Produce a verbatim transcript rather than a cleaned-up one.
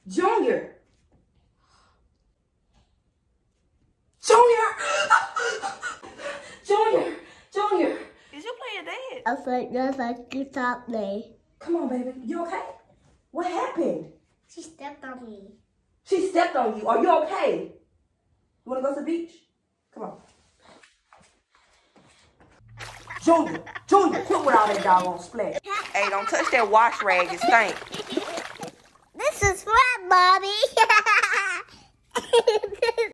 Junior. Junior. Junior. Junior. Is you playing dead? I think that's like you taught me. Come on, baby. You okay? What happened? She stepped on me. She stepped on you. Are you okay? You want to go to the beach? Come on. Junior. Junior, quit with all that doggone splash. Hey, don't touch that wash rag. It stink. This is fun, Mommy.